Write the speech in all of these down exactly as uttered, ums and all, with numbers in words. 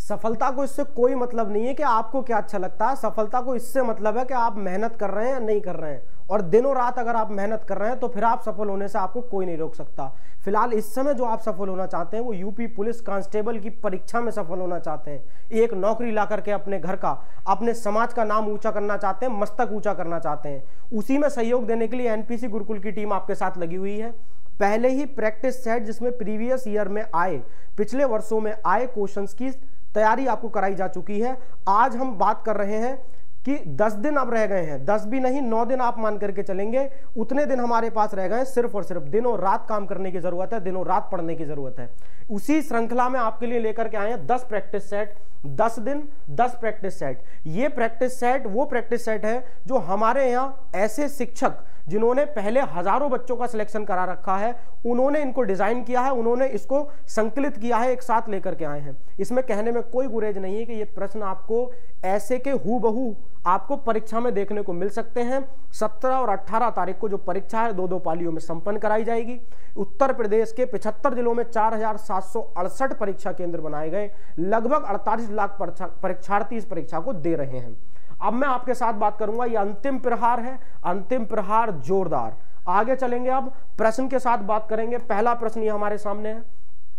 सफलता को इससे कोई मतलब नहीं है कि आपको क्या अच्छा लगता है, सफलता को इससे मतलब है कि आप मेहनत कर रहे हैं या नहीं कर रहे हैं, और दिनों रात अगर आप मेहनत कर रहे हैं तो फिर आप सफल होने से आपको कोई नहीं रोक सकता। फिलहाल इस समय जो आप सफल होना चाहते हैं वो यूपी पुलिस कांस्टेबल की परीक्षा में सफल होना चाहते हैं, एक नौकरी ला करके अपने घर का, अपने समाज का नाम ऊंचा करना चाहते हैं, मस्तक ऊंचा करना चाहते हैं। उसी में सहयोग देने के लिए एनपीसी गुरुकुल की टीम आपके साथ लगी हुई है। पहले ही प्रैक्टिस सेट जिसमें प्रीवियस ईयर में आए, पिछले वर्षों में आए क्वेश्चंस की तैयारी आपको कराई जा चुकी है। आज हम बात कर रहे हैं कि दस दिन अब रह गए हैं, दस भी नहीं नौ दिन आप मान करके चलेंगे, उतने दिन हमारे पास रह गए। सिर्फ और सिर्फ दिनों रात काम करने की जरूरत है, दिनों रात पढ़ने की जरूरत है। उसी श्रृंखला में आपके लिए लेकर के आए हैं दस प्रैक्टिस सेट, दस दिन दस प्रैक्टिस सेट। ये प्रैक्टिस सेट वो प्रैक्टिस सेट है जो हमारे यहाँ ऐसे शिक्षक जिन्होंने पहले हजारों बच्चों का सिलेक्शन करा रखा है, उन्होंने इनको डिजाइन किया है, उन्होंने इसको संकलित किया है, एक साथ लेकर के आए हैं। इसमें कहने में कोई गुरेज नहीं है कि ये प्रश्न आपको ऐसे के हूबहू आपको परीक्षा में देखने को मिल सकते हैं। सत्रह और अठारह तारीख को जो परीक्षा है दो दो पालियों में संपन्न कराई जाएगी। उत्तर प्रदेश के पचहत्तर जिलों में चार हजार सात सौ अड़सठ परीक्षा केंद्र बनाए गए, लगभग अड़तालीस लाख परीक्षार्थी इस परीक्षा को दे रहे हैं। अब मैं आपके साथ बात करूंगा, ये अंतिम प्रहार है, अंतिम प्रहार जोरदार। आगे चलेंगे, अब प्रश्न के साथ बात करेंगे। पहला प्रश्न ये हमारे सामने है,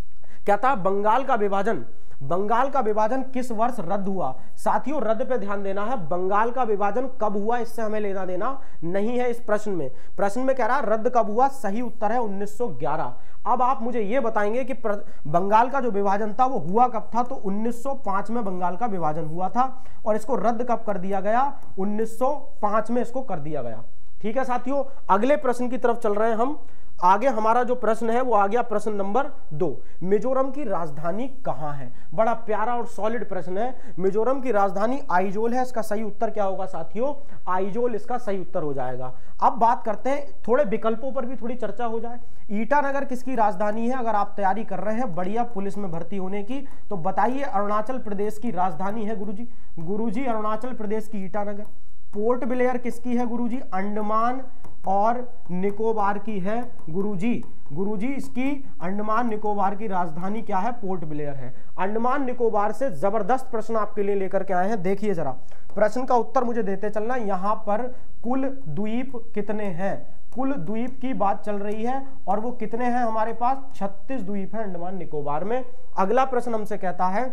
कहता है बंगाल का विभाजन बंगाल का विभाजन किस वर्ष रद्द हुआ। साथियों रद्द पे ध्यान देना है, बंगाल का विभाजन कब हुआ इससे हमें लेना देना नहीं है। इस प्रश्न में प्रश्न में कह रहा है रद्द कब हुआ, सही उत्तर है उन्नीस सौ ग्यारह। अब आप मुझे ये बताएंगे कि बंगाल का जो विभाजन था वो हुआ कब था, तो उन्नीस सौ पाँच में बंगाल का विभाजन हुआ था, और इसको रद्द कब कर दिया गया, उन्नीस सौ पाँच में इसको कर दिया गया। ठीक है साथियों, अगले प्रश्न की तरफ चल रहे हैं हम। आगे हमारा जो प्रश्न है वो आ गया प्रश्न नंबर दो, मिजोरम की राजधानी कहां है। बड़ा प्यारा और सॉलिड प्रश्न है। मिजोरम की राजधानी आइजोल है, इसका सही उत्तर क्या होगा साथियों, आइजोल इसका सही उत्तर हो जाएगा। अब बात करते हैं, थोड़े विकल्पों पर भी थोड़ी चर्चा हो जाए। ईटानगर किसकी राजधानी है। अगर आप तैयारी कर रहे हैं बढ़िया पुलिस में भर्ती होने की तो बताइए, अरुणाचल प्रदेश की राजधानी है गुरुजी। गुरुजी अरुणाचल प्रदेश की ईटानगर। पोर्ट ब्लेयर किसकी है गुरुजी, अंडमान और निकोबार की है गुरुजी। गुरुजी इसकी अंडमान निकोबार की राजधानी क्या है, पोर्ट ब्लेयर है। अंडमान निकोबार से जबरदस्त प्रश्न आपके लिए लेकर के आए हैं। देखिए जरा प्रश्न का उत्तर मुझे देते चलना। यहां पर कुल द्वीप कितने हैं, कुल द्वीप की बात चल रही है, और वो कितने हैं हमारे पास, छत्तीस द्वीप है अंडमान निकोबार में। अगला प्रश्न हमसे कहता है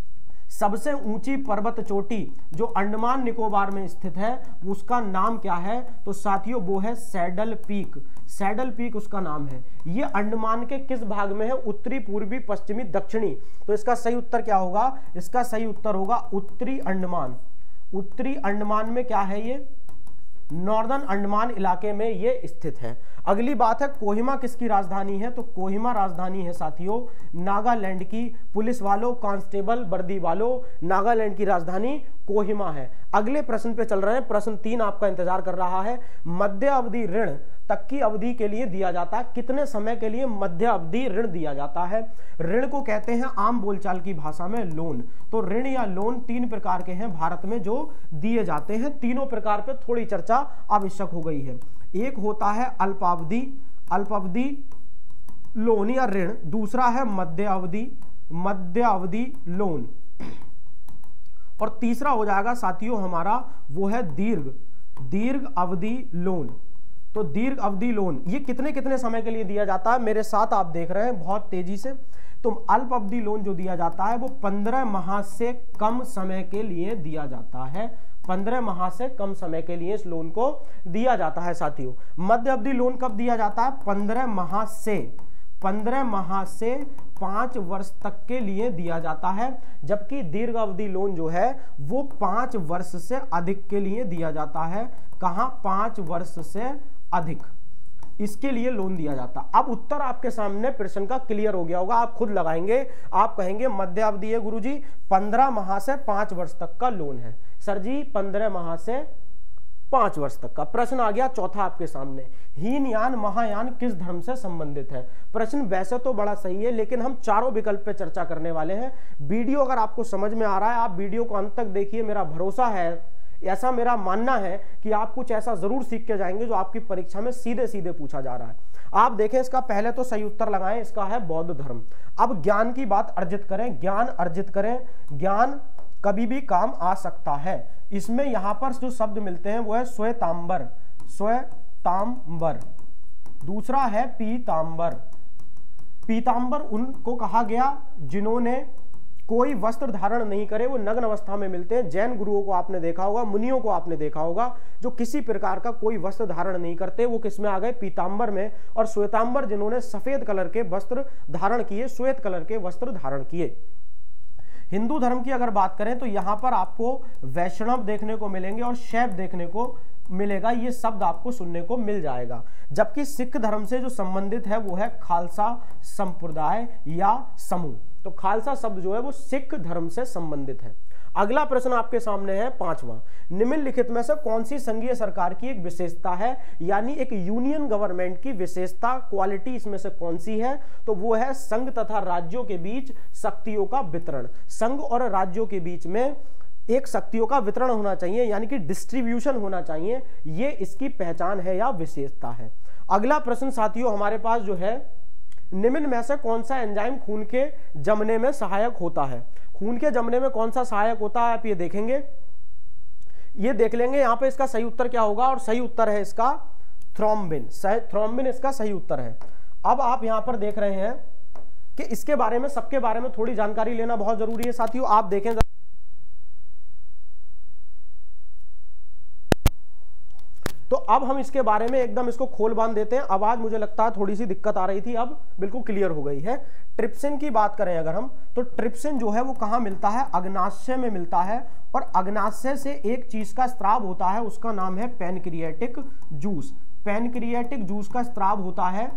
सबसे ऊंची पर्वत चोटी जो अंडमान निकोबार में स्थित है उसका नाम क्या है, तो साथियों वो है सैडल पीक। सैडल पीक उसका नाम है। ये अंडमान के किस भाग में है, उत्तरी, पूर्वी, पश्चिमी, दक्षिणी। तो इसका सही उत्तर क्या होगा, इसका सही उत्तर होगा उत्तरी अंडमान। उत्तरी अंडमान में क्या है, ये नॉर्दर्न अंडमान इलाके में ये स्थित है। अगली बात है कोहिमा किसकी राजधानी है, तो कोहिमा राजधानी है साथियों नागालैंड की। पुलिस वालों, कांस्टेबल वर्दी वालों, नागालैंड की राजधानी कोहिमा है। अगले प्रश्न पे चल रहे हैं, प्रश्न तीन आपका इंतजार कर रहा है। मध्य अवधि ऋण तक की अवधि के लिए दिया जाता है, कितने समय के लिए मध्य अवधि ऋण दिया जाता है। ऋण को कहते हैं आम बोलचाल की भाषा में लोन। तो ऋण या लोन तीन प्रकार के हैं भारत में जो दिए जाते हैं। तीनों प्रकार पे थोड़ी चर्चा आवश्यक हो गई है। एक होता है अल्पावधि अल्पावधि लोन या ऋण, दूसरा है मध्य अवधि मध्य अवधि लोन, और तीसरा हो जाएगा साथियों हमारा वो है दीर्घ दीर्घ अवधि लोन। तो दीर्घ अवधि लोन ये कितने कितने समय के लिए दिया जाता है, मेरे साथ आप देख रहे हैं बहुत तेजी से। तो अल्प अवधि लोन जो दिया जाता है वो पंद्रह माह से कम समय के लिए दिया जाता है। पंद्रह माह से कम समय के लिए इस लोन को दिया जाता है साथियों। मध्य अवधि लोन कब दिया जाता है, पंद्रह माह से पंद्रह माह से पांच वर्ष तक के लिए दिया जाता है। जबकि दीर्घ अवधि लोन जो है वो पांच वर्ष से अधिक के लिए दिया जाता है। कहां, पांच वर्ष से अधिक इसके लिए लोन दिया जाता। अब उत्तर आपके सामने प्रश्न का क्लियर हो गया होगा, आप खुद लगाएंगे। आप कहेंगे मध्य अवधि है गुरुजी, पंद्रह माह से पांच वर्ष तक का लोन है। सर जी पंद्रह माह से पांच वर्ष तक का। प्रश्न आ गया चौथा आपके सामने, हीनयान महायान किस धर्म से संबंधित है। प्रश्न वैसे तो बड़ा सही है लेकिन हम चारों विकल्प पे चर्चा करने वाले हैं। वीडियो अगर आपको समझ में आ रहा है आप वीडियो को अंत तक देखिए। मेरा भरोसा है, ऐसा मेरा मानना है कि आप कुछ ऐसा जरूर सीख के जाएंगे जो आपकी परीक्षा में सीधे सीधे पूछा जा रहा है। आप देखें इसका पहले तो सही उत्तर लगाएं, इसका है बौद्ध धर्म। अब ज्ञान की बात अर्जित करें, ज्ञान अर्जित करें, ज्ञान कभी भी काम आ सकता है। इसमें यहां पर जो शब्द मिलते हैं वो है श्वेतांबर, श्वेतांबर। दूसरा है पीतांबर। पीतांबर उनको कहा गया जिन्होंने कोई वस्त्र धारण नहीं करे, वो नग्न अवस्था में मिलते हैं। जैन गुरुओं को आपने देखा होगा, मुनियों को आपने देखा होगा, जो किसी प्रकार का कोई वस्त्र धारण नहीं करते, वो किसमें आ गए? पीतांबर में। और श्वेतांबर जिन्होंने सफेद कलर के वस्त्र धारण किए, श्वेत कलर के वस्त्र धारण किए। हिंदू धर्म की अगर बात करें तो यहां पर आपको वैष्णव देखने को मिलेंगे और शैव देखने को मिलेगा, ये शब्द आपको सुनने को मिल जाएगा। जबकि सिख धर्म से जो संबंधित है वो है खालसा संप्रदाय या समूह। तो खालसा शब्द जो है वो सिख धर्म से संबंधित है। अगला प्रश्न आपके सामने है पांचवा, निम्नलिखित में से कौन सी संघीय सरकार की एक विशेषता है, यानी एक यूनियन गवर्नमेंट की विशेषता, क्वालिटी इसमें से कौन सी है? तो वो है संघ तथा राज्यों के बीच शक्तियों का वितरण। संघ और राज्यों के बीच में एक शक्तियों का वितरण होना चाहिए, यानी कि डिस्ट्रीब्यूशन होना चाहिए, ये इसकी पहचान है या विशेषता है। अगला प्रश्न साथियों हमारे पास जो है, निम्न में से कौन सा एंजाइम खून के जमने में सहायक होता है? खून के जमने में कौन सा सहायक होता है आप ये देखेंगे, ये देख लेंगे। यहां पे इसका सही उत्तर क्या होगा? और सही उत्तर है इसका थ्रोम्बिन। थ्रोम्बिन इसका सही उत्तर है। अब आप यहां पर देख रहे हैं कि इसके बारे में, सबके बारे में थोड़ी जानकारी लेना बहुत जरूरी है साथियों। आप देखें तो अब हम इसके बारे में एकदम इसको खोल बांध देते हैं। आवाज मुझे लगता है थोड़ी सी दिक्कत आ रही थी, अब बिल्कुल क्लियर हो गई है। ट्रिप्सिन की बात करें अगर हम, तो ट्रिप्सिन जो है वो कहां मिलता है? अग्नाशय में मिलता है। और अग्नाशय से एक चीज का स्त्राव होता है, उसका नाम है पैनक्रियाटिक जूस। पैनक्रियाटिक जूस का स्त्राव होता है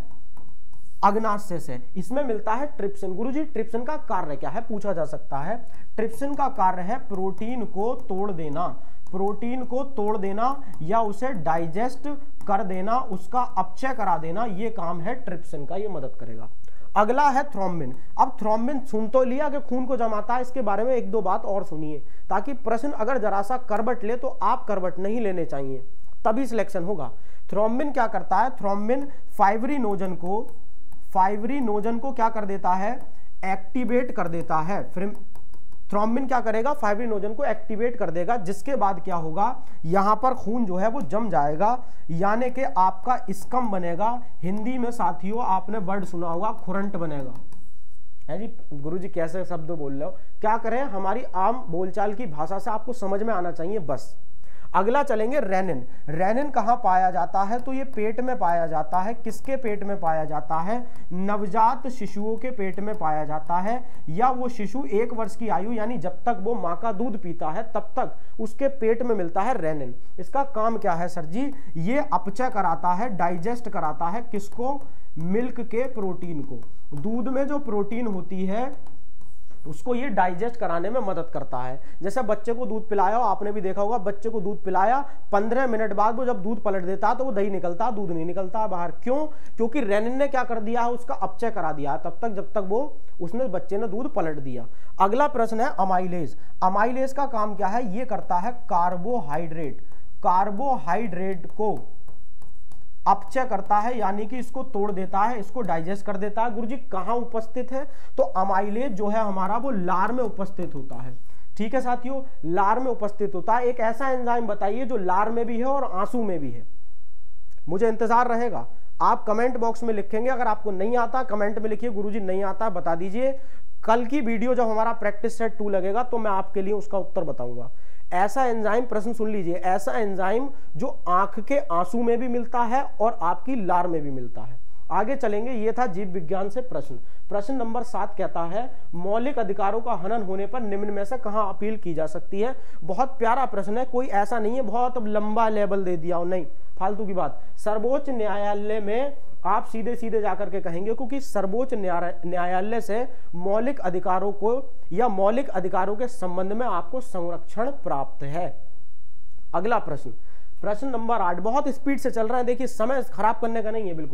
अग्नाशय से, इसमें मिलता है ट्रिप्सिन। गुरुजी ट्रिप्सिन का कार्य क्या है, पूछा जा सकता है। ट्रिप्सिन का कार्य है प्रोटीन को तोड़ देना, प्रोटीन को तोड़ देना या उसे डाइजेस्ट कर देना, उसका अपचय करा देना, ये काम है ट्रिप्सिन का, ये मदद करेगा। अगला है थ्रोम्बिन। अब थ्रोम्बिन सुन तो लिया कि खून को जमाता है, इसके बारे में एक दो बात और सुनिए, ताकि प्रश्न अगर जरा सा करवट ले तो आप करवट नहीं लेने चाहिए, तभी सिलेक्शन होगा। थ्रोम्बिन क्या करता है? थ्रोम्बिन फाइब्रिनोजन को फाइब्रिनोजन को क्या कर देता है? एक्टिवेट कर देता है। थ्रोम्बिन क्या करेगा? फाइब्रिनोजन को एक्टिवेट कर देगा, जिसके बाद क्या होगा? यहां पर खून जो है वो जम जाएगा, यानी कि आपका स्कम बनेगा। हिंदी में साथियों आपने वर्ड सुना होगा, खुरंट बनेगा। है जी गुरुजी कैसे शब्द बोल रहे हो, क्या करें, हमारी आम बोलचाल की भाषा से आपको समझ में आना चाहिए बस। अगला चलेंगे रेनिन। रेनिन कहाँ पाया जाता है? तो ये पेट में पाया जाता है। किसके पेट में पाया जाता है? नवजात शिशुओं के पेट में पाया जाता है, या वो शिशु एक वर्ष की आयु यानी जब तक वो माँ का दूध पीता है तब तक उसके पेट में मिलता है रेनिन। इसका काम क्या है सर जी? ये अपचय कराता है, डाइजेस्ट कराता है। किसको? मिल्क के प्रोटीन को। दूध में जो प्रोटीन होती है उसको ये डाइजेस्ट कराने में मदद करता है। जैसे बच्चे को दूध पिलाया, आपने भी देखा होगा, बच्चे को दूध पिलाया, पंद्रह मिनट बाद वो जब दूध पलट देता है तो वो दही निकलता, दूध नहीं निकलता बाहर। क्यों? क्योंकि रेनिन ने क्या कर दिया है? उसका अपचय करा दिया तब तक जब तक वो उसने बच्चे ने दूध पलट दिया। अगला प्रश्न है अमाइलेज। अमाइलेज का काम क्या है? ये करता है कार्बोहाइड्रेट कार्बोहाइड्रेट को अपचय करता है, यानी कि इसको तोड़ देता है, इसको डाइजेस्ट कर देता है। गुरुजी कहां उपस्थित है? तो अमाइलेज जो है हमारा वो लार में उपस्थित होता है। ठीक है साथियों, लार में उपस्थित होता है। एक ऐसा एंजाइम बताइए जो लार में भी है और आंसू में भी है, मुझे इंतजार रहेगा। आप कमेंट बॉक्स में लिखेंगे, अगर आपको नहीं आता कमेंट में लिखिए गुरुजी नहीं आता बता दीजिए। कल की वीडियो जब हमारा प्रैक्टिस सेट टू लगेगा तो मैं आपके लिए उसका उत्तर बताऊंगा। ऐसा एंजाइम, प्रश्न सुन लीजिए, ऐसा एंजाइम जो आंख के आंसू में भी मिलता है और आपकी लार में भी मिलता है। आगे चलेंगे, ये था जीव विज्ञान से प्रश्न। प्रश्न नंबर सात कहता है मौलिक अधिकारों का हनन होने पर निम्न में से कहां अपील की जा सकती है? बहुत प्यारा प्रश्न है, कोई ऐसा नहीं है बहुत लंबा लेवल दे दिया हो, नहीं, फालतू की बात। सर्वोच्च न्यायालय में आप सीधे सीधे जाकर के कहेंगे, क्योंकि सर्वोच्च न्यायालय से मौलिक अधिकारों को या मौलिक अधिकारों के संबंध में आपको संरक्षण प्राप्त है। अगला प्रश्न, प्रश्न नंबर आठ, बहुत स्पीड से चल रहा है, देखिए समय खराब करने का नहीं है बिल्कुल।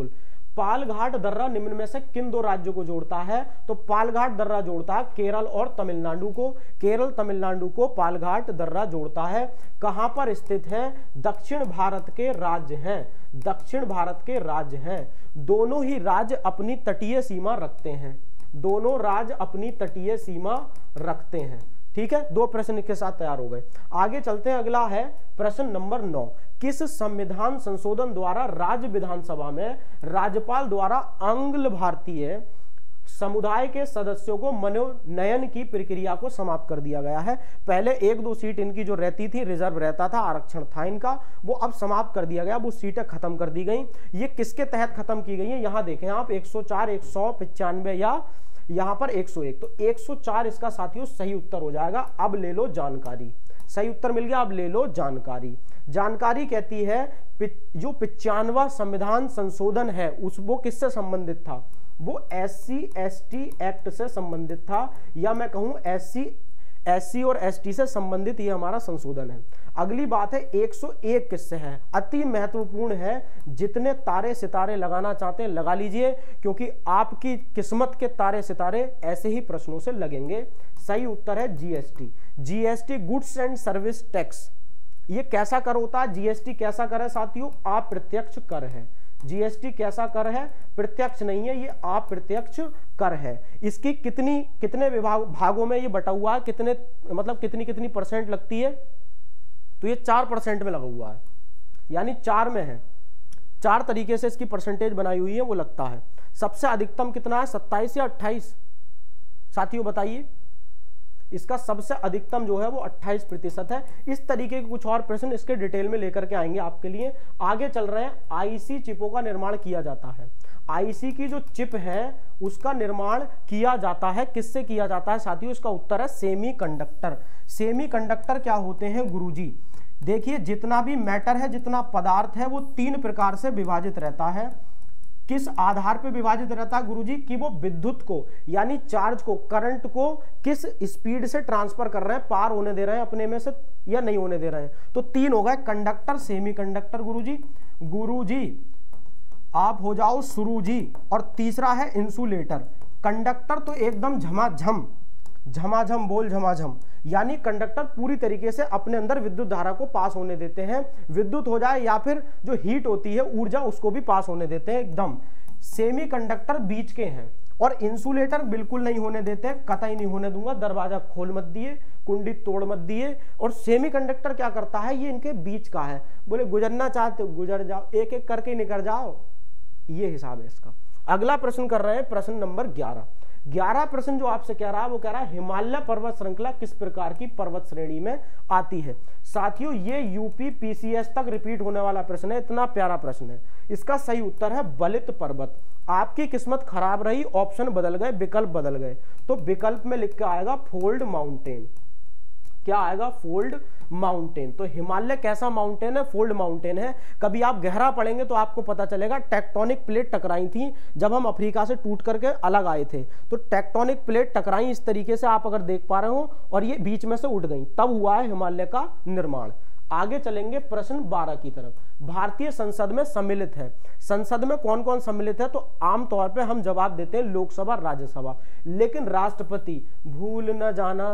पालघाट दर्रा निम्न में से किन दो राज्यों को जोड़ता है? तो पालघाट दर्रा जोड़ता है केरल और तमिलनाडु को। केरल तमिलनाडु को पालघाट दर्रा जोड़ता है। कहां पर स्थित है? दक्षिण भारत के राज्य हैं, दक्षिण भारत के राज्य हैं। दोनों ही राज्य अपनी तटीय सीमा रखते हैं, दोनों राज्य अपनी तटीय सीमा रखते हैं। ठीक है, दो प्रश्न के साथ तैयार हो गए। आगे चलते हैं, अगला है प्रश्न नंबर नौ। किस संविधान संशोधन द्वारा राज्य विधानसभा में राज्यपाल द्वारा आंग्ल भारतीय समुदाय के सदस्यों को मनोनयन की प्रक्रिया को समाप्त कर दिया गया है? पहले एक दो सीट इनकी जो रहती थी, रिजर्व रहता था, आरक्षण था इनका, वो अब समाप्त कर दिया गया, वो सीटें खत्म कर दी गई। ये किसके तहत खत्म की गई है? यहां देखें आप, एक सौ चार, एक सौ पचानवे या यहां पर एक सौ एक। तो एक सौ चार इसका साथियों सही उत्तर हो जाएगा। अब ले लो जानकारी, सही उत्तर मिल गया, अब ले लो जानकारी। जानकारी कहती है जो पचानवा संविधान संशोधन है उस वो किससे संबंधित था? वो S C S T act से संबंधित था, या मैं कहूं एस सी एस सी और एस टी से संबंधित ये हमारा संशोधन है। अगली बात है एक सौ एक किससे है? अति महत्वपूर्ण है। जितने तारे सितारे लगाना चाहते हैं लगा लीजिए, क्योंकि आपकी किस्मत के तारे सितारे ऐसे ही प्रश्नों से लगेंगे। सही उत्तर है GST. GST goods and service tax. ये कैसा कर होता है? जीएसटी कैसा कर है साथियों? अप्रत्यक्ष कर है। जीएसटी कैसा कर है? प्रत्यक्ष नहीं है, ये अप्रत्यक्ष कर है। इसकी कितनी कितने विभाग भागों में ये बटा हुआ है? कितने मतलब कितनी कितनी परसेंट लगती है? तो ये चार परसेंट में लगा हुआ है, यानी चार में है। चार तरीके से इसकी परसेंटेज बनाई हुई है, वो लगता है। सबसे अधिकतम कितना है? सत्ताईस या अट्ठाईस? साथियों बताइए। इसका सबसे अधिकतम जो है वो अट्ठाईस प्रतिशत है। इस तरीके के कुछ और प्रश्न इसके डिटेल में लेकर के आएंगे आपके लिए। आगे चल रहे हैं, आईसी चिपों का निर्माण किया जाता है। आईसी की जो चिप है उसका निर्माण किया जाता है, किससे किया जाता है साथियों? इसका उत्तर है सेमीकंडक्टर। सेमीकंडक्टर क्या होते हैं गुरुजी? देखिए, जितना भी मैटर है, जितना पदार्थ है, वो तीन प्रकार से विभाजित रहता है। किस आधार पे विभाजित रहता है गुरुजी? कि वो विद्युत को यानी चार्ज को, करंट को किस स्पीड से ट्रांसफर कर रहे हैं, पार होने दे रहे हैं अपने में से या नहीं होने दे रहे हैं। तो तीन हो गए, कंडक्टर, सेमीकंडक्टर गुरुजी। गुरुजी आप हो जाओ शुरू जी। और तीसरा है इंसुलेटर। कंडक्टर तो एकदम झमाझम, झमाझम बोल झमाझम, यानी कंडक्टर पूरी तरीके से अपने अंदर विद्युत धारा को पास होने देते हैं। विद्युत हो जाए या फिर जो हीट होती है ऊर्जा, उसको भी पास होने देते हैं एकदम। सेमीकंडक्टर बीच के हैं। और इंसुलेटर बिल्कुल नहीं होने देते, कतई नहीं होने दूंगा। दरवाजा खोल मत दिए, कुंडी तोड़ मत दिए। और सेमीकंडक्टर क्या करता है? ये इनके बीच का है। बोले गुजरना चाहते हो गुजर जाओ, एक एक करके निकल जाओ, ये हिसाब है इसका। अगला प्रश्न कर रहे हैं, प्रश्न नंबर ग्यारह। ग्यारह प्रश्न जो आपसे कह रहा है वो कह रहा है हिमालय पर्वत श्रृंखला किस प्रकार की पर्वत श्रेणी में आती है? साथियों ये यूपी पीसीएस तक रिपीट होने वाला प्रश्न है, इतना प्यारा प्रश्न है। इसका सही उत्तर है बलित पर्वत। आपकी किस्मत खराब रही, ऑप्शन बदल गए, विकल्प बदल गए, तो विकल्प में लिख के आएगा फोल्ड माउंटेन। क्या आएगा? Fold mountain. तो हिमालय कैसा माउंटेन है? फोल्ड माउंटेन है। कभी आप गहरा पढ़ेंगे तो आपको पता चलेगा, टेक्टोनिक प्लेट टकराई थी जब हम अफ्रीका से टूट करके अलग आए थे। तो टेक्टोनिक प्लेट टकराई इस तरीके से, आप अगर देख पा रहे हो, और ये बीच में से उठ गई, तब हुआ है हिमालय का निर्माण। आगे चलेंगे प्रश्न बारह की तरफ। भारतीय संसद में सम्मिलित है। संसद में कौन कौन सम्मिलित है? तो आमतौर पे हम जवाब देते हैं लोकसभा, राज्यसभा, लेकिन राष्ट्रपति भूल न जाना,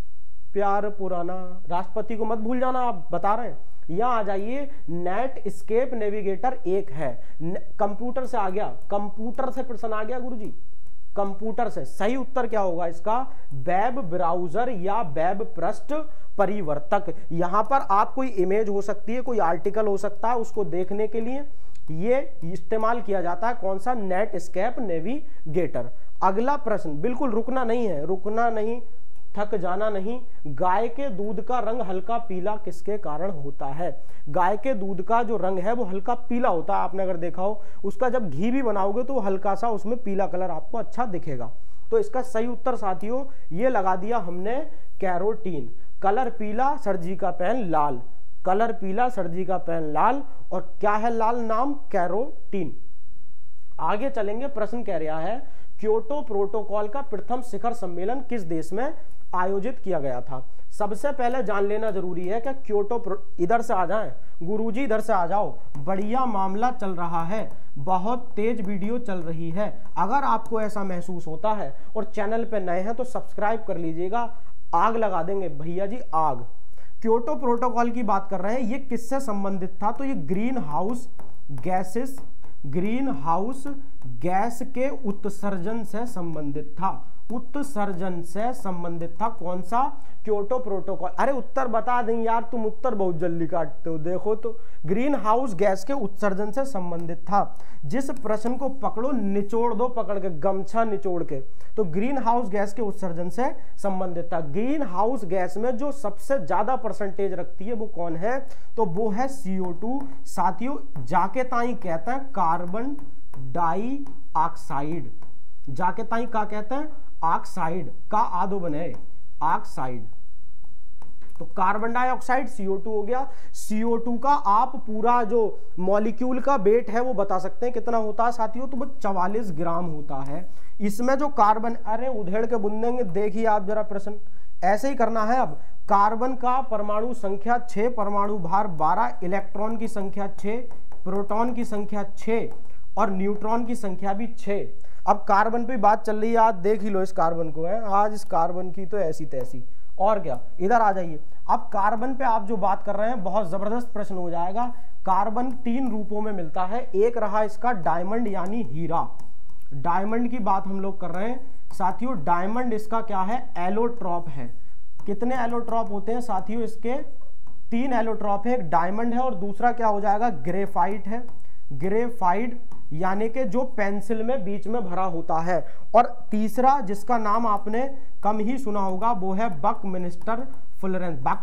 प्यार पुराना, राष्ट्रपति को मत भूल जाना। आप बता रहे हैं, यहां आ जाइए। नेट स्केप नेविगेटर एक है, कंप्यूटर से आ गया, कंप्यूटर से प्रश्न आ गया गुरुजी, कंप्यूटर से। सही उत्तर क्या होगा इसका? वेब ब्राउजर या वेब पृष्ठ परिवर्तक। यहां पर आप कोई इमेज हो सकती है, कोई आर्टिकल हो सकता है, उसको देखने के लिए ये इस्तेमाल किया जाता है। कौन सा? Netscape Navigator. अगला प्रश्न, बिल्कुल रुकना नहीं है, रुकना नहीं, थक जाना नहीं। गाय के दूध का रंग हल्का पीला किसके कारण होता है? गाय के दूध का जो रंग है वो हल्का पीला होता है। आपने अगर देखा हो, उसका जब घी भी बनाओगे तो हल्का सा उसमें पीला कलर आपको अच्छा दिखेगा। तो इसका सही उत्तर साथियों ये लगा दिया हमने, कैरोटीन। कलर पीला, सर्जी का पेन लाल। कलर पीला, सर्जी का पेन लाल। और क्या है लाल? नाम कैरोटीन। आगे चलेंगे, प्रश्न कह रहा है क्योटो प्रोटोकॉल का प्रथम शिखर सम्मेलन किस देश में आयोजित किया गया था। सबसे पहले जान लेना जरूरी है कि क्योटो, इधर से आ जाएं गुरुजी, इधर से आ जाओ, बढ़िया मामला चल रहा है, बहुत तेज वीडियो चल रही है। अगर आपको ऐसा महसूस होता है और चैनल पे नए हैं तो सब्सक्राइब कर लीजिएगा, आग लगा देंगे भैया जी, आग। क्योटो प्रोटोकॉल की बात कर रहे हैं, ये किससे संबंधित था? तो ये greenhouse gases, greenhouse gas के उत्सर्जन से संबंधित था, उत्सर्जन से संबंधित था। कौन सा? Kyoto Protocol. अरे उत्तर बता दें यार, तुम उत्तर बहुत जल्दी काटते हो। देखो तो ग्रीन हाउस गैस के उत्सर्जन से संबंधित था। जिस प्रश्न को पकड़ो निचोड़ दो, पकड़ के गमछा निचोड़ के। तो ग्रीन हाउस गैस के उत्सर्जन से संबंधित था। ग्रीन हाउस गैस में जो सबसे ज्यादा परसेंटेज रखती है वो कौन है? तो वो है सी ओ टू। साथियों जाके ताई कहते हैं कार्बन डाई ऑक्साइड, जाके ताई का कहते हैं ऑक्साइड, का आदो बने ऑक्साइड। तो carbon dioxide C O two हो गया। सी ओ टू का आप पूरा जो मॉलिक्यूल का वेट है वो बता सकते हैं कितना होता है साथियों? तो वो चवालीस ग्राम होता है। इसमें जो कार्बन, अरे उधेड़ के बुंदेंगे, देखिए आप जरा प्रश्न ऐसे ही करना है। अब कार्बन का परमाणु संख्या छह, परमाणु भार बारह, इलेक्ट्रॉन की संख्या छह, प्रोटॉन की संख्या छह और न्यूट्रॉन की संख्या भी छह। अब कार्बन पे बात चल रही है, आज देख ही लो इस कार्बन को है, आज इस कार्बन की तो ऐसी तैसी। और क्या, इधर आ जाइए। अब कार्बन पे आप जो बात कर रहे हैं बहुत जबरदस्त प्रश्न हो जाएगा। कार्बन तीन रूपों में मिलता है। एक रहा इसका डायमंड यानी हीरा, डायमंड की बात हम लोग कर रहे हैं साथियों। डायमंड इसका क्या है? एलोट्रॉप है। कितने एलोट्रॉप होते हैं साथियों? इसके तीन एलोट्रॉप है। एक डायमंड है और दूसरा क्या हो जाएगा? ग्रेफाइट है। ग्रेफाइट यानी कि जो पेंसिल में बीच में भरा होता है। और तीसरा जिसका नाम आपने कम ही सुना होगा वो है बकमिंस्टर फुलरेंस। बक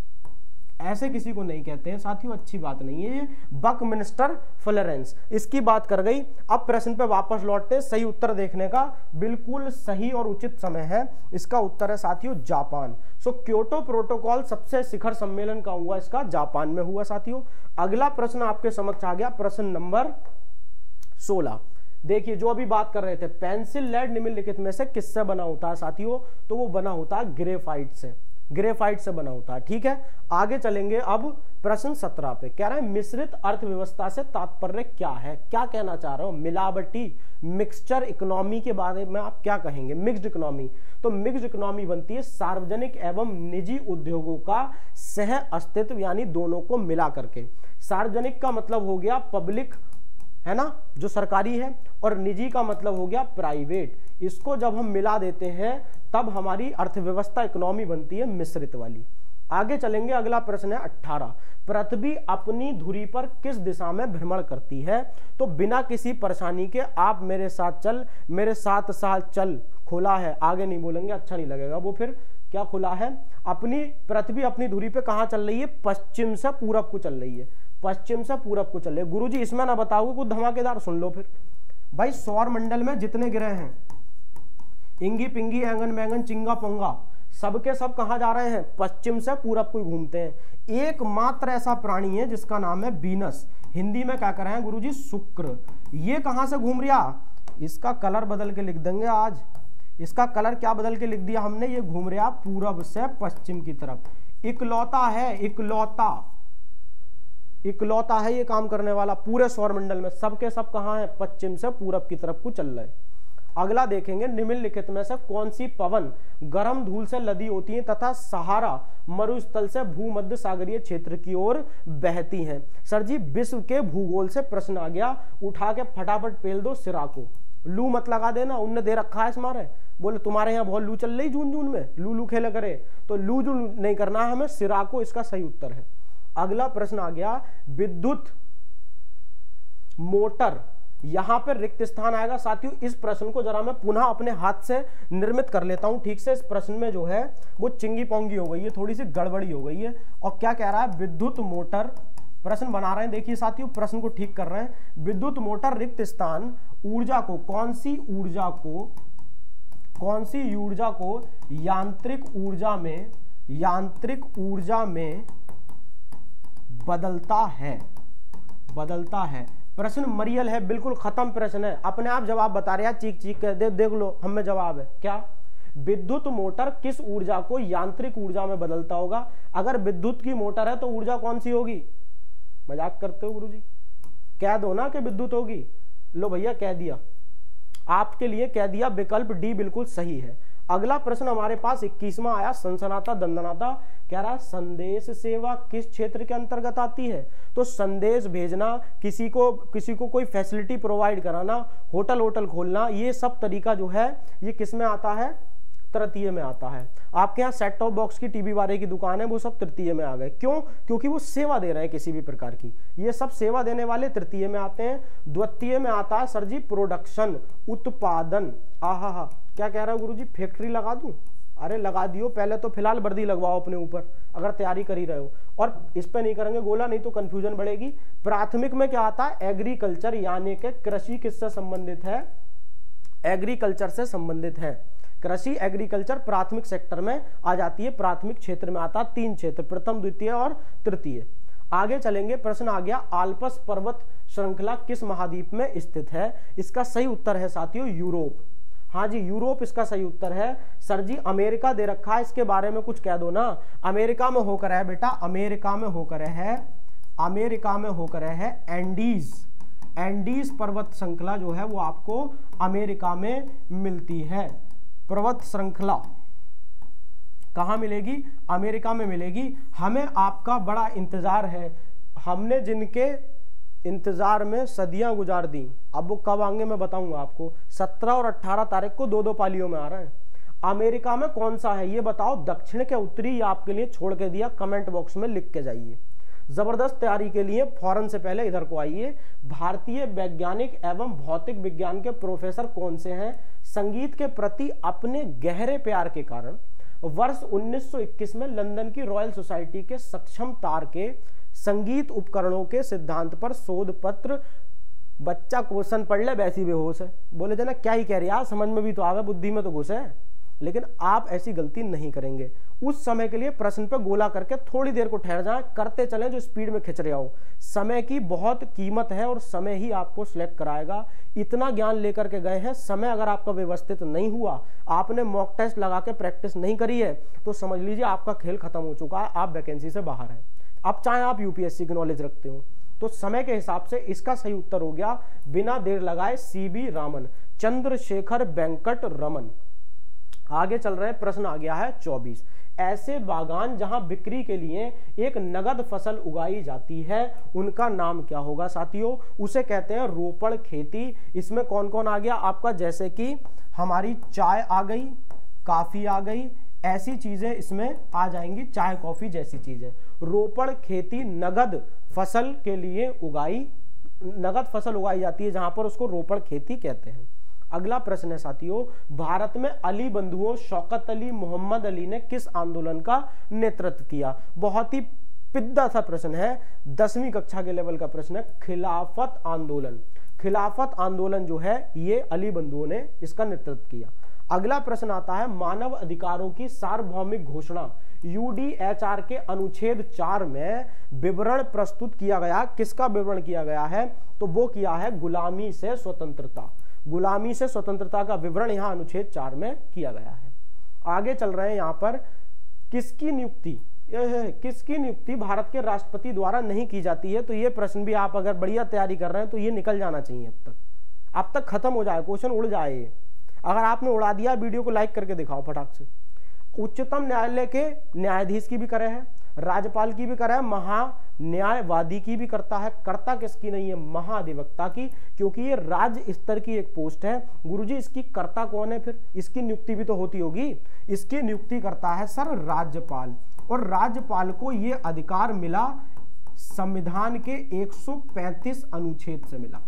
ऐसे किसी को नहीं कहते हैं साथियों, अच्छी बात नहीं है ये, बकमिंस्टर फुलरेंस। इसकी बात कर गई। अब प्रश्न पे वापस लौटते, सही उत्तर देखने का बिल्कुल सही और उचित समय है। इसका उत्तर है साथियों जापान। सो क्योटो प्रोटोकॉल सबसे शिखर सम्मेलन का हुआ, इसका जापान में हुआ साथियों। अगला प्रश्न आपके समक्ष आ गया, प्रश्न नंबर सोलह। देखिए जो अभी बात कर रहे थे, पेंसिल लेड निम्नलिखित में से किससे बना होता है साथियों? तो वो बना होता है ग्रेफाइट से, ग्रेफाइट से बना होता है। ठीक है, आगे चलेंगे। अब प्रश्न सत्रह पे कह रहे हैं मिश्रित अर्थव्यवस्था से तात्पर्य क्या है? क्या कहना चाह रहे हो? मिलावटी, मिक्सचर इकोनॉमी के बारे में आप क्या कहेंगे? Mixed economy. तो मिक्स्ड इकोनॉमी बनती है सार्वजनिक एवं निजी उद्योगों का सह अस्तित्व, यानी दोनों को मिला करके। सार्वजनिक का मतलब हो गया पब्लिक, है ना, जो सरकारी है, और निजी का मतलब हो गया प्राइवेट। इसको जब हम मिला देते हैं तब हमारी अर्थव्यवस्था इकोनॉमी बनती है मिश्रित वाली। आगे चलेंगे, अगला प्रश्न है अठारह। पृथ्वी अपनी धुरी पर किस दिशा में भ्रमण करती है? तो बिना किसी परेशानी के आप मेरे साथ चल, मेरे साथ साथ चल, खुला है, आगे नहीं बोलेंगे अच्छा नहीं लगेगा वो, फिर क्या खुला है? अपनी पृथ्वी अपनी धुरी पे कहाँ चल रही है? पश्चिम से पूरब को चल रही है, पश्चिम से पूरब को चल रही है। गुरुजी इसमें ना बताओगे कुछ धमाकेदार, सुन लो फिर। भाई सौर मंडल में जितने ग्रह हैं, इंगी पिंगी एंगन मैंगन चिंगा पोंगा, सबके सब कहाँ जा रहे हैं? पश्चिम से पूरब को घूमते हैं। एकमात्र ऐसा प्राणी है जिसका नाम है वीनस, हिंदी में क्या कर रहे हैं गुरुजी? शुक्र। ये कहाँ से घूम रहा? इसका कलर बदल के लिख देंगे आज। इसका कलर क्या बदल के लिख दिया हमने? ये घूम रहा पूरब से पश्चिम की तरफ। इकलौता है, इकलौता इकलौता है ये काम करने वाला पूरे सौरमंडल में। सबके सब कहाँ है? पश्चिम से पूरब की तरफ को चल रहे हैं। अगला देखेंगे, निम्नलिखित में से कौन सी पवन गर्म धूल से लदी होती है तथा सहारा मरुस्थल से भूमध्य सागरीय क्षेत्र की ओर बहती हैं? सर जी विश्व के भूगोल से प्रश्न आ गया, उठा के फटाफट पेल दो सिरा को। लू मत लगा देना, उनने दे रखा है तुम्हारे, बोले तुम्हारे यहाँ बहुत लू चल रही जून जून में, लू लू खेले करे, तो लू जू नहीं करना है हमें, सिरा को इसका सही उत्तर है। अगला प्रश्न आ गया, विद्युत मोटर, यहां पर रिक्त स्थान आएगा साथियों। इस प्रश्न को जरा मैं पुनः अपने हाथ से निर्मित कर लेता हूं ठीक से। इस प्रश्न में जो है वो चिंगी पोंगी हो गई है, थोड़ी सी गड़बड़ी हो गई है। और क्या कह रहा है? विद्युत मोटर प्रश्न बना रहे हैं, देखिए साथियों प्रश्न को ठीक कर रहे हैं। विद्युत मोटर रिक्त स्थान ऊर्जा को, कौन सी ऊर्जा को, कौन सी ऊर्जा को यांत्रिक ऊर्जा में, यांत्रिक ऊर्जा में बदलता है, बदलता है। प्रश्न मरियल है, बिल्कुल खत्म प्रश्न है, अपने आप जवाब बता रहे हैं, चीख चीख के दे, देख लो हमें जवाब है क्या? विद्युत मोटर किस ऊर्जा को यांत्रिक ऊर्जा में बदलता होगा? अगर विद्युत की मोटर है तो ऊर्जा कौन सी होगी? मजाक करते हो गुरुजी? कह दो ना कि विद्युत होगी। लो भैया कह दिया, आपके लिए कह दिया, विकल्प डी बिल्कुल सही है। अगला प्रश्न हमारे पास इक्कीसवां आया, सनसनाता दंदनाता, कह रहा संदेश सेवा किस क्षेत्र के अंतर्गत आती है? तो संदेश भेजना, किसी को किसी को कोई फैसिलिटी प्रोवाइड कराना, होटल होटल खोलना, ये सब तरीका जो है ये किस में आता है? तृतीय में आता है। आपके यहाँ सेट टॉप बॉक्स की, टीवी वाले की दुकान है, वो सब तृतीय में आ गए। क्यों? क्योंकि वो सेवा दे रहे हैं किसी भी प्रकार की, ये सब सेवा देने वाले तृतीय में आते हैं। द्वितीय में आता है सर जी प्रोडक्शन, उत्पादन। आहा हा, क्या कह रहा है गुरुजी? फैक्ट्री लगा दूं? अरे लगा दियो, पहले तो फिलहाल वर्दी लगवाओ अपने ऊपर अगर तैयारी कर ही रहे हो, और इस पे नहीं करेंगे गोला, नहीं तो कंफ्यूजन बढ़ेगी। प्राथमिक में क्या आता है? एग्रीकल्चर, यानी कि कृषि किससे संबंधित है? एग्रीकल्चर से संबंधित है। कृषि एग्रीकल्चर प्राथमिक सेक्टर में आ जाती है, प्राथमिक क्षेत्र में आता है। तीन क्षेत्र, प्रथम, द्वितीय और तृतीय। आगे चलेंगे, प्रश्न आ गया, आल्प्स पर्वत श्रृंखला किस महाद्वीप में स्थित है? इसका सही उत्तर है साथियों यूरोप। हाँ जी, यूरोप इसका सही उत्तर है। सर जी अमेरिका दे रखा है, इसके बारे में कुछ कह दो ना। अमेरिका में होकर है बेटा, अमेरिका में होकर है, अमेरिका में होकर है एंडीज, एंडीज पर्वत श्रृंखला जो है वो आपको अमेरिका में मिलती है। पर्वत श्रृंखला कहाँ मिलेगी? अमेरिका में मिलेगी। हमें आपका बड़ा इंतजार है, हमने जिनके इंतजार में सदियां गुजार दी, अब वो कब आएंगे मैं बताऊंगा आपको। सत्रह और अठारह तारीख को दो दो पालियों में आ रहे हैं। अमेरिका में कौन सा है ये बताओ, दक्षिण के उत्तरी, ये आपके लिए छोड़ के दिया, कमेंट बॉक्स में लिख के जाइए। जबरदस्त तैयारी के लिए फौरन से पहले इधर को आइए। भारतीय वैज्ञानिक एवं भौतिक विज्ञान के प्रोफेसर कौन से हैं? संगीत के प्रति अपने गहरे प्यार के कारण वर्ष उन्नीस सौ इक्कीस में लंदन की रॉयल सोसाइटी के सक्षम तार के संगीत उपकरणों के सिद्धांत पर शोध पत्र। बच्चा क्वेश्चन पढ़ ले वैसी बेहोश है, बोले जना क्या ही कह रही है, समझ में भी तो आवे, बुद्धि में तो घुस है, लेकिन आप ऐसी गलती नहीं करेंगे। उस समय के लिए प्रश्न पे गोला करके थोड़ी देर को ठहर जाएं, करते चलें जो स्पीड में खिंच रहे हो। समय की बहुत कीमत है और समय ही आपको सिलेक्ट कराएगा। इतना ज्ञान लेकर के गए हैं, समय अगर आपका व्यवस्थित नहीं हुआ, आपने मॉक टेस्ट लगा के प्रैक्टिस नहीं करी है, तो समझ लीजिए आपका खेल खत्म हो चुका है, आप वैकेंसी से बाहर हैं। अब चाहे आप यूपीएससी की नॉलेज रखते हो, तो समय के हिसाब से इसका सही उत्तर हो गया बिना देर लगाए सी बी रामन, चंद्रशेखर वेंकट रमन। आगे चल रहे प्रश्न आ गया है चौबीस। ऐसे बागान जहां बिक्री के लिए एक नगद फसल उगाई जाती है उनका नाम क्या होगा साथियों? उसे कहते हैं रोपड़ खेती। इसमें कौन कौन आ गया आपका? जैसे कि हमारी चाय आ गई, काफी आ गई, ऐसी चीजें इसमें आ जाएंगी, चाय कॉफी जैसी चीजें। रोपड़ खेती नगद फसल के लिए उगाई, नगद फसल उगाई जाती है जहां पर उसको रोपड़ खेती कहते हैं। अगला प्रश्न है साथियों, भारत में अली बंधुओं शौकत अली, मोहम्मद अली ने किस आंदोलन का नेतृत्व किया? बहुत ही पिद्दा सा प्रश्न है, दसवीं कक्षा के लेवल का प्रश्न है। खिलाफत आंदोलन, खिलाफत आंदोलन जो है ये अली बंधुओं ने इसका नेतृत्व किया। अगला प्रश्न आता है, मानव अधिकारों की सार्वभौमिक घोषणा यूडीएचआर के अनुच्छेद चार में विवरण प्रस्तुत किया गया, किसका विवरण किया गया है? तो वो किया है गुलामी से स्वतंत्रता, गुलामी से स्वतंत्रता का विवरण यहां अनुच्छेद चार में किया गया है। आगे चल रहे हैं, यहां पर किसकी नियुक्ति, किसकी नियुक्ति भारत के राष्ट्रपति द्वारा नहीं की जाती है? तो ये प्रश्न भी आप अगर बढ़िया तैयारी कर रहे हैं तो ये निकल जाना चाहिए, अब तक अब तक खत्म हो जाए, क्वेश्चन उड़ जाए ये। अगर आपने उड़ा दिया, वीडियो को लाइक करके दिखाओ फटाक से। उच्चतम न्यायालय के न्यायाधीश की भी करे है, राज्यपाल की भी करे है, महान्यायवादी की भी करता है। कर्ता किसकी नहीं है? महाधिवक्ता की, क्योंकि ये राज्य स्तर की एक पोस्ट है। गुरुजी इसकी कर्ता कौन है फिर? इसकी नियुक्ति भी तो होती होगी। इसकी नियुक्ति करता है सर राज्यपाल, और राज्यपाल को ये अधिकार मिला संविधान के एक सौ पैंतीस अनुच्छेद से मिला।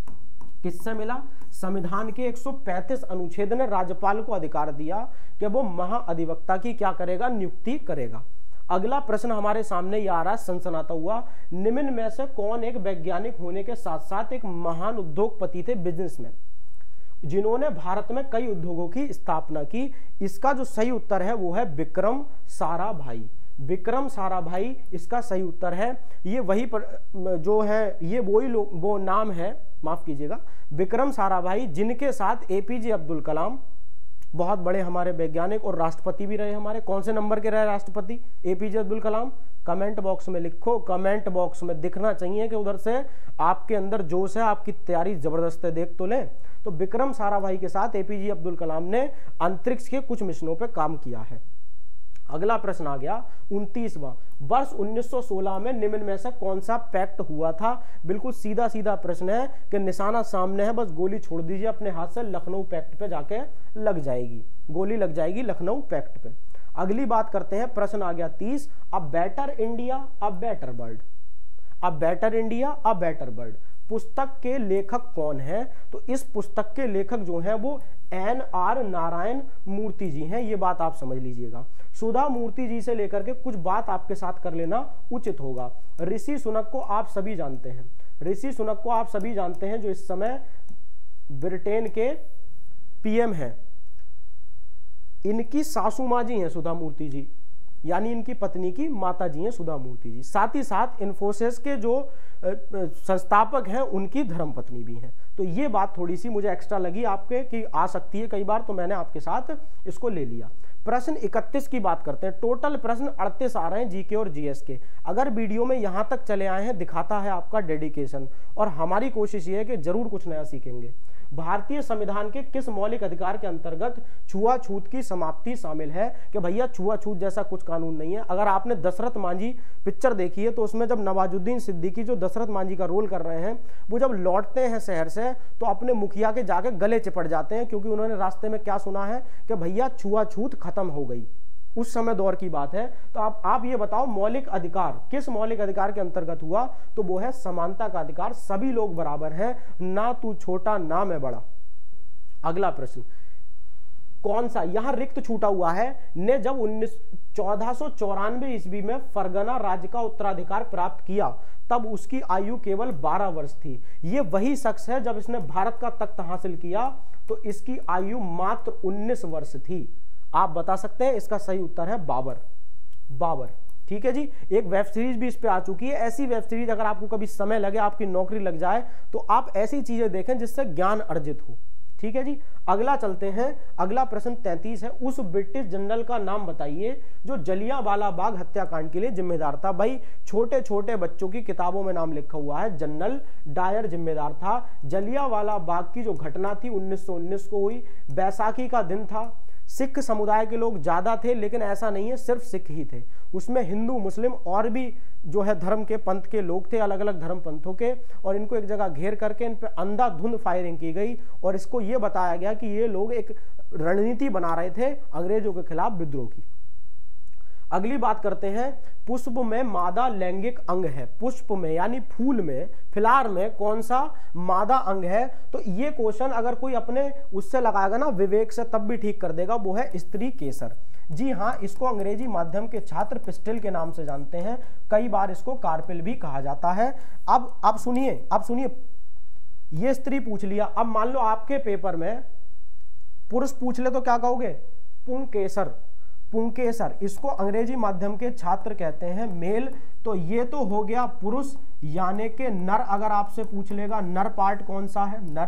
किससे मिला? संविधान के एक सौ पैंतीस अनुच्छेद ने राज्यपाल को अधिकार दिया कि वो महाअधिवक्ता की क्या करेगा? नियुक्ति करेगा। अगला प्रश्न हमारे सामने ये आ रहा है, सनसनाता हुआ, निम्न में से कौन एक वैज्ञानिक होने के साथ साथ एक महान उद्योगपति थे, बिजनेसमैन, जिन्होंने भारत में कई उद्योगों की स्थापना की? इसका जो सही उत्तर है वो है विक्रम साराभाई। विक्रम साराभाई इसका सही उत्तर है। ये वही पर, जो है ये वही लोग, वो नाम है, माफ कीजिएगा, विक्रम साराभाई, जिनके साथ एपीजे अब्दुल कलाम, बहुत बड़े हमारे वैज्ञानिक और राष्ट्रपति भी रहे हमारे। कौन से नंबर के रहे राष्ट्रपति? APJ Abdul Kalam. Comment box में लिखो, कमेंट बॉक्स में दिखना चाहिए कि उधर से आपके अंदर जोश है, आपकी तैयारी जबरदस्त है, देख तो लें। तो विक्रम साराभाई के साथ एपीजे अब्दुल कलाम ने अंतरिक्ष के कुछ मिशनों पर काम किया है। अगला प्रश्न आ गया उनतीसवां, वर्ष उन्नीस सौ सोलह में निम्न में से कौन सा पैक्ट हुआ था? बिल्कुल सीधा सीधा प्रश्न है कि निशाना सामने है, बस गोली छोड़ दीजिए अपने हाथ से, लखनऊ पैक्ट पे जाके लग जाएगी, गोली लग जाएगी लखनऊ पैक्ट पे। अगली बात करते हैं, प्रश्न आ गया तीस, a better India a better world. A better India a better world पुस्तक के लेखक कौन है? तो इस पुस्तक के लेखक जो हैं वो एन आर नारायण मूर्ति जी हैं, ये बात आप समझ लीजिएगा। सुधा मूर्ति जी से लेकर के कुछ बात आपके साथ कर लेना उचित होगा। ऋषि सुनक को आप सभी जानते हैं, ऋषि सुनक को आप सभी जानते हैं, जो इस समय ब्रिटेन के पीएम हैं। इनकी सासू माँ जी हैं सुधा मूर्ति जी, यानी इनकी पत्नी की माता जी हैं सुधा मूर्ति जी। साथ ही साथ इन्फोसिस के जो संस्थापक हैं उनकी धर्मपत्नी भी हैं। तो ये बात थोड़ी सी मुझे एक्स्ट्रा लगी आपके कि आ सकती है कई बार, तो मैंने आपके साथ इसको ले लिया। प्रश्न इकतीस की बात करते हैं। टोटल प्रश्न अड़तीस आ रहे हैं जीके और जीएस के। अगर वीडियो में यहाँ तक चले आए हैं, दिखाता है आपका डेडिकेशन, और हमारी कोशिश ये है कि जरूर कुछ नया सीखेंगे। भारतीय संविधान के किस मौलिक अधिकार के अंतर्गत छुआछूत की समाप्ति शामिल है? कि भैया छुआछूत जैसा कुछ कानून नहीं है। अगर आपने दशरथ मांझी पिक्चर देखी है तो उसमें जब नवाजुद्दीन सिद्दीकी जो दशरथ मांझी का रोल कर रहे हैं, वो जब लौटते हैं शहर से तो अपने मुखिया के जाके गले चिपट जाते हैं, क्योंकि उन्होंने रास्ते में क्या सुना है कि भैया छुआछूत खत्म हो गई। उस समय दौर की बात है। तो आप आप ये बताओ मौलिक अधिकार किस मौलिक अधिकार के अंतर्गत हुआ? तो वो है समानता का अधिकार, सभी लोग बराबर हैं, ना तू छोटा ना मैं बड़ा। अगला प्रश्न, कौन सा यहां रिक्त छूटा हुआ है ने जब उन्नीस चौदह सौ चौरानवे ईस्वी में फरगना राज्य का उत्तराधिकार प्राप्त किया, तब उसकी आयु केवल बारह वर्ष थी। ये वही शख्स है जब इसने भारत का तख्त हासिल किया तो इसकी आयु मात्र उन्नीस वर्ष थी। आप बता सकते हैं, इसका सही उत्तर है बाबर। बाबर, ठीक है जी। एक वेब सीरीज भी इस पे आ चुकी है। ऐसी वेब सीरीज अगर आपको कभी समय लगे, आपकी नौकरी लग जाए, तो आप ऐसी चीजें देखें जिससे ज्ञान अर्जित हो, ठीक है जी। अगला चलते हैं। अगला प्रश्न तैंतीस है, उस ब्रिटिश जनरल का नाम बताइए जो जलियांवाला बाग हत्याकांड के लिए जिम्मेदार था। भाई छोटे छोटे बच्चों की किताबों में नाम लिखा हुआ है, जनरल डायर जिम्मेदार था। जलियांवाला बाग की जो घटना थी उन्नीस सौ उन्नीस को हुई, बैसाखी का दिन था। सिख समुदाय के लोग ज्यादा थे, लेकिन ऐसा नहीं है सिर्फ सिख ही थे, उसमें हिंदू मुस्लिम और भी जो है धर्म के पंथ के लोग थे, अलग अलग धर्म पंथों के। और इनको एक जगह घेर करके इन पे अंधाधुंध फायरिंग की गई और इसको ये बताया गया कि ये लोग एक रणनीति बना रहे थे अंग्रेजों के खिलाफ विद्रोह की। अगली बात करते हैं, पुष्प में मादा लैंगिक अंग है। पुष्प में यानी फूल में, फ्लावर में कौन सा मादा अंग है? तो ये क्वेश्चन अगर कोई अपने उससे लगाएगा ना विवेक से, तब भी ठीक कर देगा। वो है स्त्री केसर। जी हाँ, इसको अंग्रेजी माध्यम के छात्र पिस्टिल के नाम से जानते हैं, कई बार इसको कार्पिल भी कहा जाता है। अब अब सुनिए, अब सुनिए, ये स्त्री पूछ लिया। अब मान लो आपके पेपर में पुरुष पूछ ले तो क्या कहोगे? पुंकेसर। पुंकेसर, इसको अंग्रेजी माध्यम के छात्र कहते हैं मेल। तो ये तो हो गया पुरुष, यानी कि नर। अगर आपसे पूछ लेगा नर पार्ट कौन सा है, नर।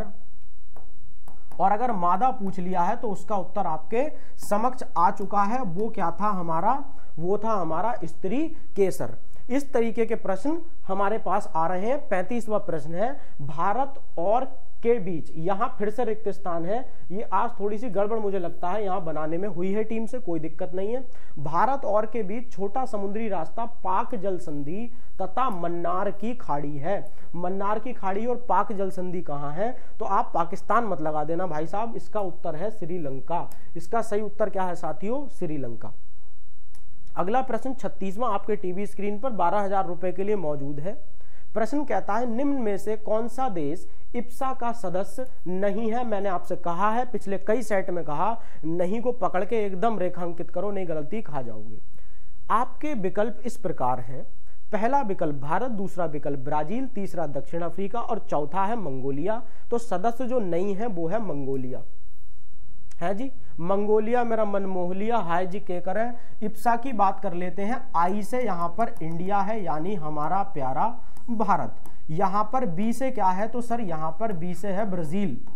और अगर मादा पूछ लिया है तो उसका उत्तर आपके समक्ष आ चुका है। वो क्या था हमारा? वो था हमारा स्त्री केसर। इस तरीके के प्रश्न हमारे पास आ रहे हैं। पैंतीसवां प्रश्न है, भारत और के बीच, यहां फिर से रिक्त स्थान है। ये आज थोड़ी सी गड़बड़ मुझे लगता है यहां बनाने में हुई है टीम से, कोई दिक्कत नहीं है। भारत और के बीच छोटा समुद्री रास्ता पाक जल संधि तथा मन्नार की खाड़ी है। मन्नार की खाड़ी और पाक जल संधि कहां है? तो आप पाकिस्तान मत लगा देना भाई साहब, इसका उत्तर है श्रीलंका। इसका सही उत्तर क्या है साथियों? श्रीलंका। अगला प्रश्न छत्तीसवां आपके टीवी स्क्रीन पर बारह हजार रुपए के लिए मौजूद है। प्रश्न कहता है, निम्न में से कौन सा देश इप्सा का सदस्य नहीं है? मैंने आपसे कहा है, पिछले कई सेट में कहा, नहीं को पकड़ के एकदम रेखांकित करो, नहीं गलती खा जाओगे। आपके विकल्प इस प्रकार हैं, पहला विकल्प भारत, दूसरा विकल्प ब्राजील, तीसरा दक्षिण अफ्रीका और चौथा है मंगोलिया। तो सदस्य जो नहीं है वो है मंगोलिया, है जी। मंगोलिया मेरा मन मोह लिया, हाय जी के करें। इप्सा की बात कर लेते हैं। आई से यहाँ पर इंडिया है, यानी हमारा प्यारा भारत। यहाँ पर बी से क्या है? तो सर यहाँ पर बी से है ब्राजील।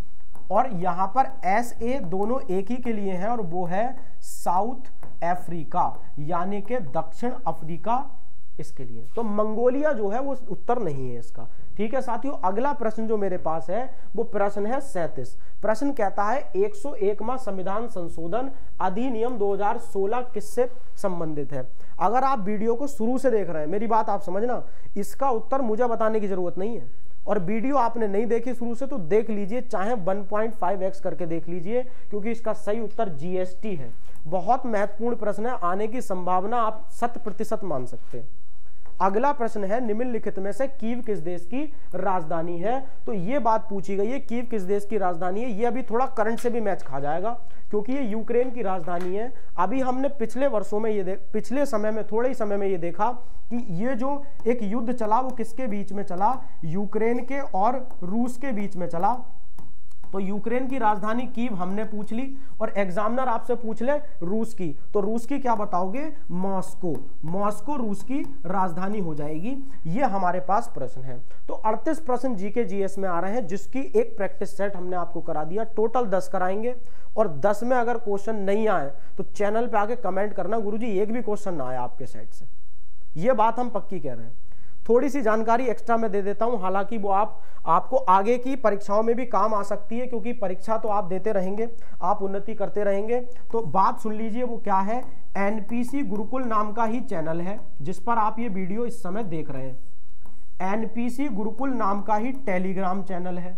और यहां पर एस ए दोनों एक ही के लिए हैं और वो है साउथ अफ्रीका, यानी कि दक्षिण अफ्रीका इसके लिए। तो मंगोलिया जो है वो उत्तर नहीं है इसका। ठीक है साथियों, अगला प्रश्न जो मेरे पास है वो प्रश्न है सैंतीस। प्रश्न कहता है एक सौ एकवां संविधान संशोधन अधिनियम दो हज़ार सोलह किससे संबंधित है। अगर आप वीडियो को शुरू से देख रहे हैं, मेरी बात आप समझना, इसका उत्तर मुझे बताने की जरूरत नहीं है। और वीडियो आपने नहीं देखी शुरू से तो देख लीजिए, चाहे वन पॉइंट फाइव एक्स करके देख लीजिए, क्योंकि इसका सही उत्तर जीएसटी है। बहुत महत्वपूर्ण प्रश्न है, आने की संभावना आप शत प्रतिशत मान सकते हैं। अगला प्रश्न है निम्नलिखित में से कीव किस देश की राजधानी है। तो ये बात पूछी गई है कीव किस देश की राजधानी है। ये अभी थोड़ा करंट से भी मैच खा जाएगा क्योंकि ये यूक्रेन की राजधानी है। अभी हमने पिछले वर्षों में ये देख पिछले समय में थोड़े ही समय में ये देखा कि ये जो एक युद्ध चला वो किसके बीच में चला, यूक्रेन के और रूस के बीच में चला। तो यूक्रेन की राजधानी कीव हमने पूछ ली और एग्जामिनर आपसे पूछ ले रूस की, तो रूस की क्या बताओगे, मॉस्को। मॉस्को रूस की राजधानी हो जाएगी। ये हमारे पास प्रश्न है। तो अड़तीस प्रश्न जीके जीएस में आ रहे हैं जिसकी एक प्रैक्टिस सेट हमने आपको करा दिया। टोटल दस कराएंगे और दस में अगर क्वेश्चन नहीं आए तो चैनल पे आके कमेंट करना गुरुजी एक भी क्वेश्चन ना आया आपके सेट से। ये बात हम पक्की कह रहे हैं। थोड़ी सी जानकारी एक्स्ट्रा मैं दे देता हूं, हालांकि वो आप आपको आगे की परीक्षाओं में भी काम आ सकती है क्योंकि परीक्षा तो आप देते रहेंगे, आप उन्नति करते रहेंगे। तो बात सुन लीजिए वो क्या है, एनपीसी गुरुकुल नाम का ही चैनल है जिस पर आप ये वीडियो इस समय देख रहे हैं। एनपीसी गुरुकुल नाम का ही टेलीग्राम चैनल है।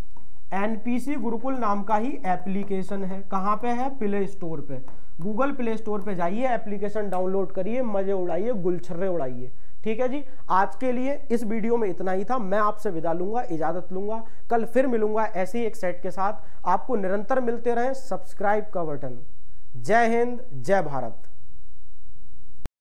एनपीसी गुरुकुल नाम का ही एप्लीकेशन है। कहाँ पे है, प्ले स्टोर पे, गूगल प्ले स्टोर पे जाइए, एप्लीकेशन डाउनलोड करिए, मजे उड़ाइए, गुलछर्रे उड़ाइए। ठीक है जी, आज के लिए इस वीडियो में इतना ही था। मैं आपसे विदा लूंगा, इजाजत लूंगा। कल फिर मिलूंगा ऐसे ही एक सेट के साथ। आपको निरंतर मिलते रहें सब्सक्राइब का बटन। जय हिंद, जय भारत।